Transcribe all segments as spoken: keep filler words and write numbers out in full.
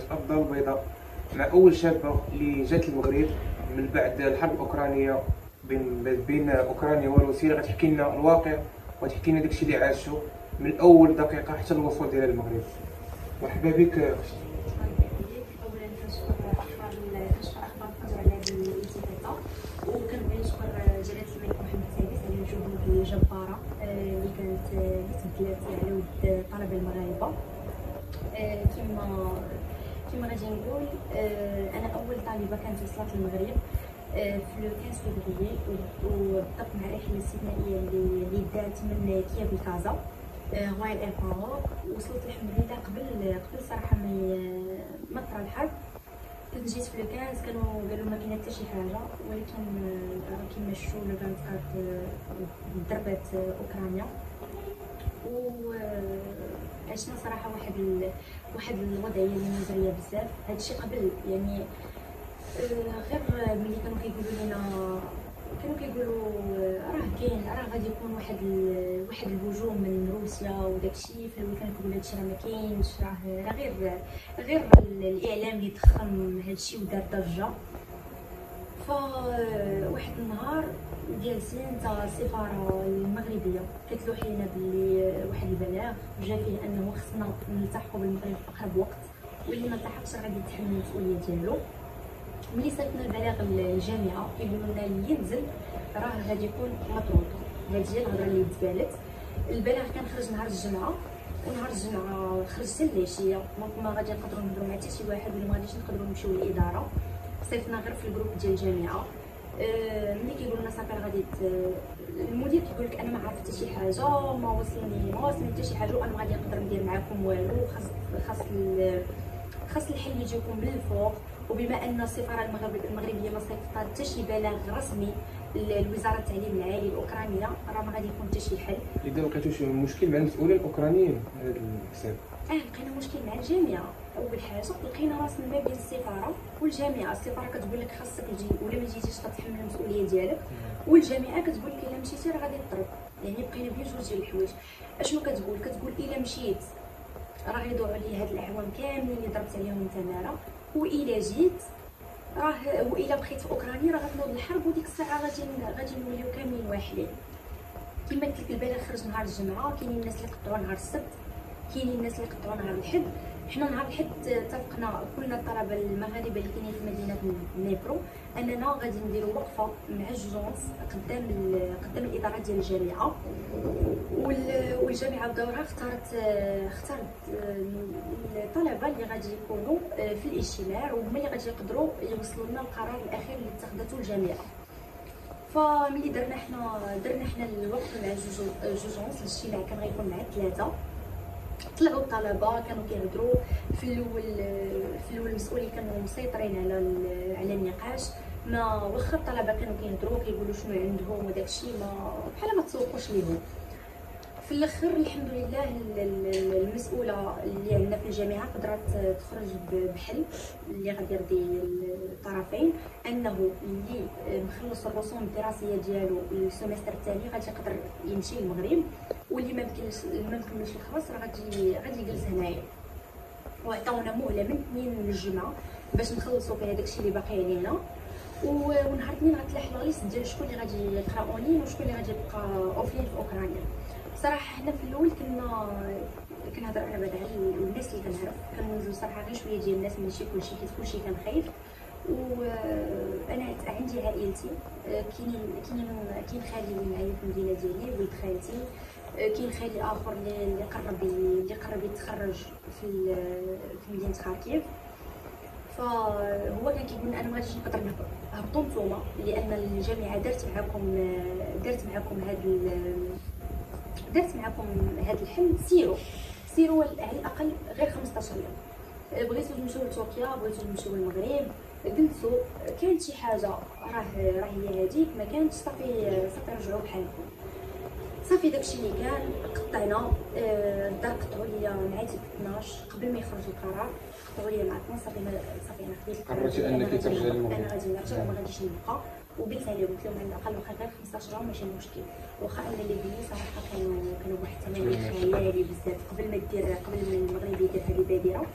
أفضل بيضاء مع أول شابة اللي جات المغرب من بعد الحرب الأوكرانية بين بين أوكرانيا وروسيا. غتحكي لنا الواقع وتحكي لنا داكشي اللي عاشو من أول دقيقة حتى الوصول ديالها للمغرب. مرحبا بك أختي. اولا كنشكر اخبار كنشكر اخبار الفجر على هذه الالتفاته، وكنبغي نشكر جلاله الملك محمد السادس على الجهود الجباره اللي كانت اللي تبذلات على ود الطلبه المغاربه. كما كما غادي نقول، انا اول طالبه كانت وصلت للمغرب في لو خمسة فبراير، وبالضبط مع الرحله الاستثنائيه اللي اللي دارت من كييف لكازا رويال ايربور. وصلت الحمد لله قبل قبل صراحه ما طرا الحرب. كنت جيت في لو خمسة كانوا قالوا ما كاين حتى شي حاجه، ولكن كيما شفتوا لو أربعة وعشرين ضربات اوكرانيا وعشنا صراحه واحد ال... واحد الوضعيه اللي مزريه بزاف. هادشي قبل يعني غير ملي كانوا كيقولوا لنا كانوا كيقولوا راه كاين راه غادي يكون واحد ال... واحد الهجوم من روسيا وداكشي. في الاول كانوا كيقولوا هادشي راه ما كاينش، راه راه غير غير الاعلام اللي ضخم هادشي ودار ضجه. فواحد النهار جالسين تا السفاره المغربيه كتلوح لينا باللي واحد البلاغ جا فيه انه خصنا نلتحقوا بالمغرب في اقرب وقت، واللي ما التحقش غادي يتحمل المسؤوليه ديالو. ملي صيفطنا البلاغ للجامعه كيقولوا لنا اللي ينزل راه غادي يكون مطرود. هذه هي الهضره اللي تقالت. البلاغ كان خرج نهار الجمعه، ونهار الجمعه خرج حتى العشيه، ما غادي نقدروا نهضروا مع حتى شي واحد ولا ما غاديش نقدروا نمشيو للاداره. صيفطنا غير في الجروب ديال الجامعه. أه ملي كيقولوا لنا صافي راه غادي المدير كيقول لك انا ما عرفت حتى شي حاجه، ما وصلني ما وصلني حتى شي حاجه، وانا ما غادي نقدر ندير معاكم والو. خاص خاص خاص الحل يجيكم من الفوق. وبما ان السفاره المغربيه ما صيفطت حتى شي بلاغ رسمي لوزاره التعليم العالي الاوكرانيه، راه ما غادي يكون حتى شي حل. اذا لقيتوا مشكل مع المسؤولين الاوكرانيين هذا الحساب؟ اه لقينا مشكل مع الجامعه. اول حاجه لقينا راسنا ما بين السفاره والجامعه. السفاره كتقول لك خاصك تجي ولا ما جيتيش غتحمل المسؤوليه ديالك، والجامعه كتقول لك الا مشيتي راه غادي تضرب. يعني بقينا بين جوج ديال الحوايج. اشنو كتقول؟ كتقول الا مشيت راه غيضيعوا لي هاد الاعوام كاملين اللي ضربت عليهم تماره، والا جيت راه والا بقيت في اوكرانيا راه غتنوض الحرب، وديك الساعه غادي غادي نوليو كاملين واحدين. كما قلت لك البلاغ خرج نهار الجمعه، كاينين الناس اللي قطعوا نهار السبت، كاينين الناس اللي قطعوا نهار الحد. حنا نهار الحد اتفقنا كلنا الطلبه المغاربه اللي كاينين في مدينه نيبرو اننا غادي نديروا وقفه مع الجونس قدام قدام الاداره ديال الجامعه. والجامعه بدورها اختارت اختارت الطلبه اللي غادي يكونوا في الاجتماع، وهما اللي غادي يقدروا يوصلوا لنا القرار الاخير اللي اتخذته الجامعه. فملي درنا حنا درنا حنا الوقت مع جوجونس، الاجتماع كان غيكون مع ثلاثه. طلعوا الطلبه كانوا كيهضروا في الاول في الاول المسؤولين كانوا مسيطرين على على النقاش. ما واخا الطلبه كانوا كيهضروا كيقولوا شنو عندهم وداك الشيء ما بحال ما تسوقوش ليهم. في الاخر الحمد لله المسؤوله اللي عندنا في الجامعه قدرت تخرج بحل اللي غادي يرضي الطرفين، انه اللي مخلص الرسوم الدراسيه ديالو السيمستر الثاني غادي يقدر يمشي للمغرب، واللي ما يمكنش ما يمكنش يخلص راه غادي غادي يجلس هنايا. وعطاونا مهله من اثنين للجمعه باش نخلصوا فيها داكشي اللي باقي علينا. ونهار اثنين غتلاح لا ليست ديال شكون اللي غادي يقرا اونلاين وشكون اللي غادي يبقى اوفلاين في اوكرانيا. صراحه حنا في الاول كنا كنهضر على بعض على الناس اللي كنعرف، كنوزو صراحه غير شويه ديال الناس ماشي كلشي، حيت كلشي كان خايف. وانا عندي عائلتي، كاينين كاينين كاين خالي اللي معايا في المدينه ديالي، ولد خالتي، كاين خالي اخر اللي قرب اللي قرب يتخرج في في مدينه خاركيف. فهو كان كيقول انا ما غاديش نقدر نهبط، هبطوا نتوما لان الجامعه دارت معكم دارت معكم هذا درت معكم هذا الحل، سيروا سيروا على الاقل غير خمسطاش يوم. بغيتو تمشيو لتركيا، بغيتو تمشيو للمغرب، قلتو كانت شي حاجه راه راه هي هذيك، ما كانتش صافي صافي رجعوا بحالكم. صافي داكشي اللي كان قطعنا. الدار قطعوا ليا مع اثناش قبل ما يخرج القرار، قطعوا ليا مع اثناش. صافي صافي انا خديت قررتي انك ترجعي للمغرب. انا غادي نرجع وما غاديش نبقى. وقلت عليهم قلت لهم على الاقل واخا غير خمسطاش يوم ماشي مشكل. واخا انا اللي بيني صراحه كانوا كانوا واحد الثمانيه خيالي بزاف قبل ما دير قبل ما المغرب يدير هذه البادره.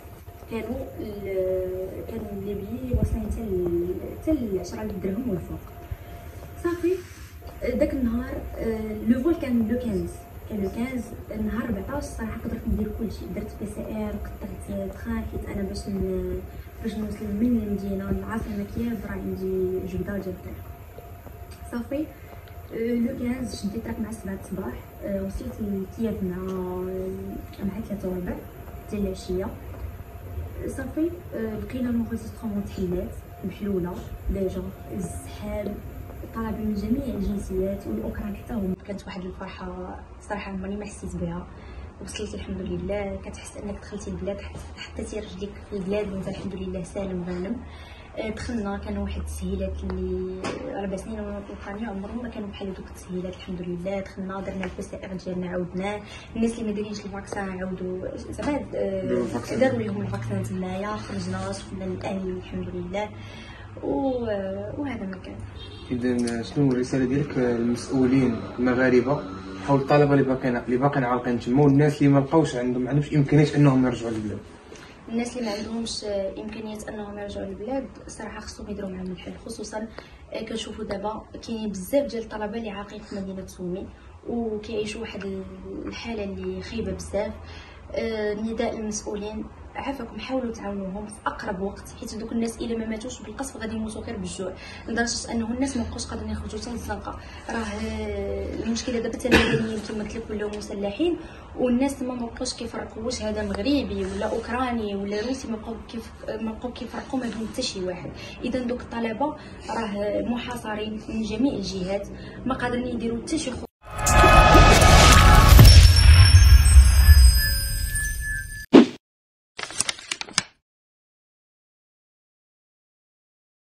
كانوا كانوا الليبيين واصلين حتى حتى عشرة ألف درهم والفوق. صافي داك النهار لو فول كان لو خمسة كان لو خمسة النهار أربعطاش. الصراحه قدرت ندير كلشي، درت بي سي ار وقطعت تخان حيت انا باش باش نوصل من المدينه للعاصمه كييف راه عندي جبده ديال الطريق. صافي لو خمسة شديت راك مع سبعة الصباح، وصلت لكييف مع مع ثلاثة وربع ديال العشيه. صافي بقينا نونغيستخومون تحيات محلوله ديجا، الزحام، طلبه من جميع الجنسيات والاوكران حتى هما. كانت واحد الفرحه صراحه عمرني ما حسيت بها. وصلت الحمد لله، كتحس انك دخلتي البلاد، حطيتي رجليك في البلاد وانت الحمد لله سالم غانم. دخلنا كانوا واحد التسهيلات اللي اربع سنين وانا في اوكرانيا عمرهم ما كانوا بحال دوك التسهيلات. الحمد لله دخلنا درنا البي سي ار ديالنا عاودناه، الناس اللي ما دايرينش الفاكسان عاودوا زعما داروا لهم الفاكسان تمايا، خرجنا شفنا الاهل الحمد لله. وهذا ما كان. اذا شنو الرساله ديالك للمسؤولين المغاربه حول الطلبه اللي باقيين اللي باقيين عالقين تما، والناس اللي ما لقاوش عندهم ما عندهمش امكانيه انهم يرجعوا للبلاد؟ الناس اللي ما عندهمش امكانيه انهم يرجعوا للبلاد صراحه خصهم يديروا معاهم الحل. خصوصا كنشوفوا دابا كاينين بزاف ديال الطلبه اللي عاقين في مدينه سومي وكيعيشوا واحد الحاله اللي خايبه بزاف. نداء المسؤولين عافاكم حاولوا تعاونوهم في اقرب وقت، حيت دوك الناس الا ما ماتوش بالقصف غادي يموتوا غير بالجوع، لدرجه انه الناس ما بقاوش قادرين يخرجوا حتى للزنقه. راه المشكله دابا حتى المدنيين تمثلك ولاو مسلحين، والناس تما ما بقاوش كيفرقوا واش هذا مغربي ولا اوكراني ولا روسي، ما بقاو كيف ما بقاو كيفرقوا ما بين حتى شي واحد. اذا دوك الطلبه راه محاصرين من جميع الجهات، ما قادرين يديروا حتى شي